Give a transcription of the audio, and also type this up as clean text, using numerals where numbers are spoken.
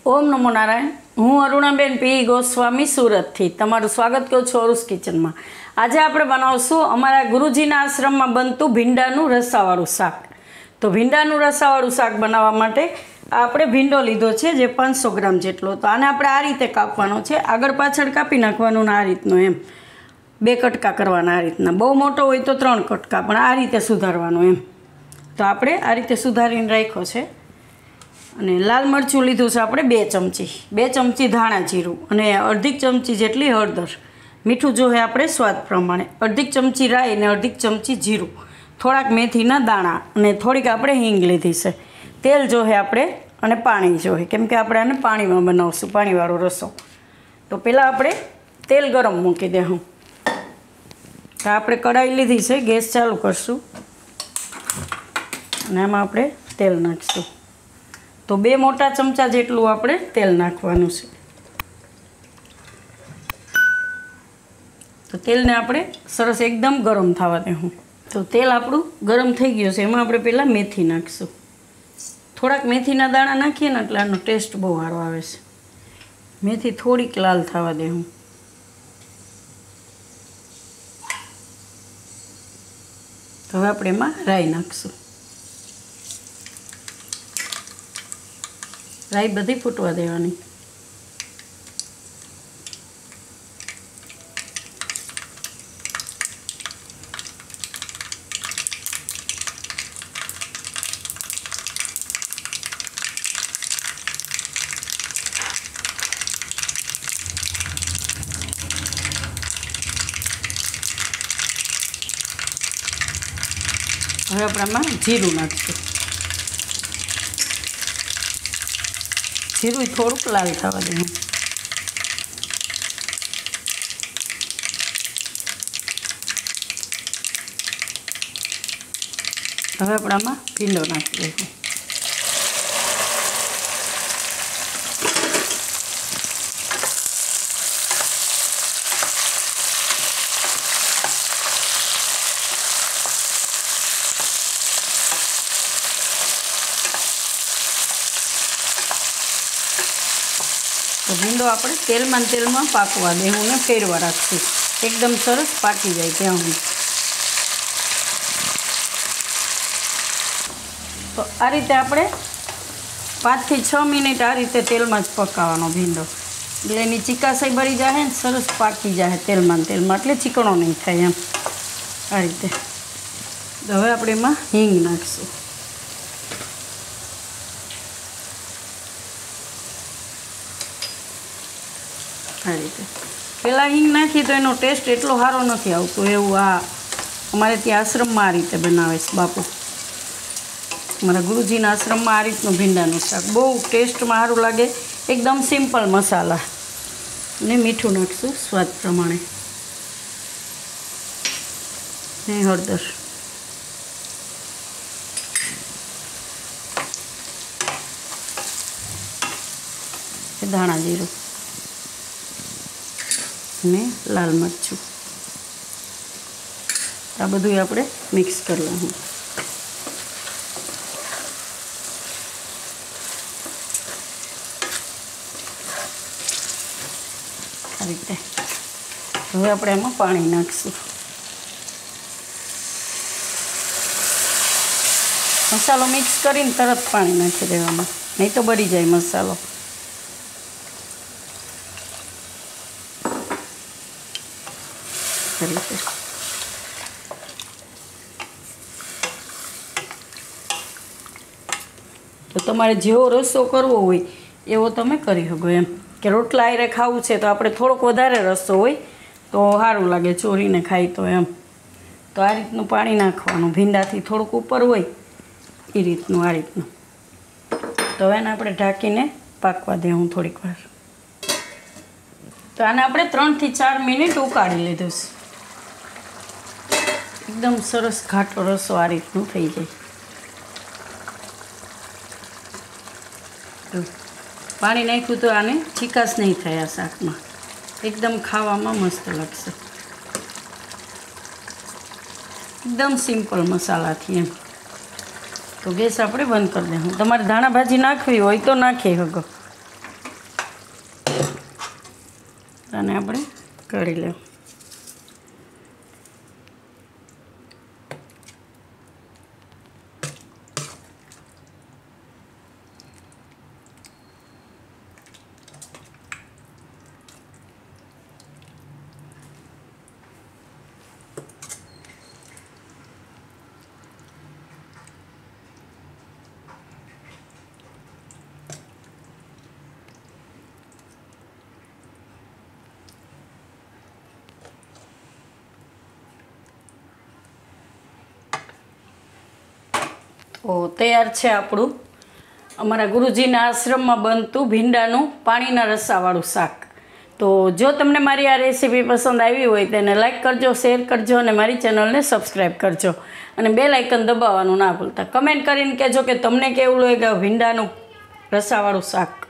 ओम नमो नारायण। हूँ अरुणाबेन पी गोस्वामी सूरत थी तमारुं स्वागत करूं छुं अरुस किचन में। आज आपणे बनावशुं अमारा गुरुजीना आश्रम में बनतुं भींडानुं रसावाळुं शाक। तो भींडानुं रसावाळुं शाक बनाववा माटे आपणे भींडो लीधो छे जे 500 ग्राम जेटलो। तो आने आपणे आ रीते कापवानो छे, आगळ पाछळ कापी नाखवानुं आ रीतनुं एम 2 कटका करवाना। आ रीतना बहु मोटो होय तो 3 कटका पण आ रीते सुधारवानो एम। तो आपणे आ रीते सुधारीने राख्यो छे। અને લાલ મરચું લીધું છે આપણે 2 ચમચી ધાણા જીરું અને અડધી ચમચી જેટલી હળદર, મીઠું જોઈએ આપણે સ્વાદ પ્રમાણે, અડધી ચમચી રાઈ અને અડધી ચમચી જીરું, થોડાક મેથીના દાણા અને થોડીક આપણે હિંગ લીધી છે, તેલ જોઈએ આપણે અને પાણી જોઈએ કેમ કે આપણે આને પાણીમાં બનાવશું, પાણીવાળો રસો। તો પહેલાં આપણે તેલ ગરમ મૂકી દેવું। તો આપણે કઢાઈ લીધી છે, ગેસ ચાલુ કરશું અને આમાં આપણે તેલ નાખીશું। तो 2 मोटा चमचा जेटलुं आपणे तेल नाखवानुं छे। तो तेल ने आपणे सरस एकदम गरम थवा देवुं। तो तेल आपणुं गरम थई गयुं छे, एमां आपणे पहेला मेथी नाखीशुं। थोड़ाक मेथीना दाणा नाखीए ने એટલે આનો ટેસ્ટ બહુ સારો આવે છે। મેથી થોડીક લાલ થવા દેવું। તો હવે આપણે એમાં રાઈ નાખીશું। राई बधी फूटवा देवानी। हवे आपणे जीरु नाखीशुं। जीरु थोड़ुंक लाल थवा देवुं। हवे आपणे आमां भींडो नाखी दईशुं। तो भींडो आपणे तेल में पाकवा देवुं ने फेरवा राखशुं, एकदम सरस पाकी जाए त्यां सुधी। तो आ रीते आपणे 5 થી 6 मिनिट आ रीते तेल में ज पकाववानो भींडो, એટલે એની ચીકાસાઈ બળી જાય ને સરસ પાકી જાય તેલમાં એટલે ચીકણો નહીં થાય એમ આ રીતે। તો હવે આપણે એમાં હિંગ નાખીશું। आ रीते पहला हींग नाखी तो एनो टेस्ट एटलो सारो नहीं आवतो एवुं आ अमारे त्यां आश्रम में आ रीते बनावे छे बापू। अमारा गुरुजीना आश्रम में आ रीतनुं भींडानुं शाक बहु टेस्ट में सारुं लागे। एकदम सिम्पल मसाला ने मीठुं नाखीशुं स्वाद प्रमाणे ने हळदर, धाणा जीरुं ने लाल मरचुं। आ बधुं आपणे मिक्स कर लऊं। आ रीते हवे आपणे एमां पाणी नाखीशुं। मसालो मिक्स करीने तरत पाणी नाखी देवानुं, नहीं तो बળી जाए मसालो। तो तमारे जेवो रसो करवो होय एवो तमे करी शको एम के रोटला आरे खावुं छे तो आपणे थोड़ोक वधारे रसो होय तो सारूं लागे चोरीने खाई तो एम। तो आ रीतनुं पाणी नाखवानुं, भींडाथी थोड़ुंक उपर होय ए रीतनुं आ रीतनुं। तो एने आपणे ढांकीने पाकवा देवुं थोड़ीक वार। तो आने आपणे 3 થી 4 मिनिट उकाળી લીધું છે। एकदम सरस घाटो रसो आ रीतनुं थई जाय। पाणी नाख्युं तो आने चीकाश नहीं थाय आ शाकमां, एकदम खावामां मस्त लागशे। एकदम सिम्पल मसालाथी एम। तो गैस આપણે બંધ કરી દેવું। તમારે ધાણા ભાજી નાખવી હોય તો નાખી શકો। અને આપણે કાઢી લેવું. તો તૈયાર છે આપણું અમારા ગુરુજીના આશ્રમમાં બનતું ભીંડાનું પાણીના રસાવાળું શાક. તો જો તમને મારી આ રેસીપી પસંદ આવી હોય તેને લાઈક કરજો, શેર કરજો અને મારી ચેનલને સબસ્ક્રાઈબ કરજો અને બેલ આઇકન દબાવવાનું ના ભૂલતા. કમેન્ટ કરીને કહેજો કે તમને કેવું લાગ્યું ભીંડાનું રસાવાળું શાક.